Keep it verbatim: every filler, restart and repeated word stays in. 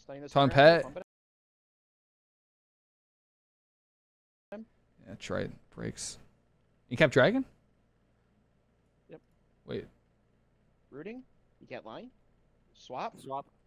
Stunning this Taunt turn, pet. pump it. Yeah, try it. Breaks. You kept dragon? Yep. Wait. Rooting. You can't line. Swap. Swap.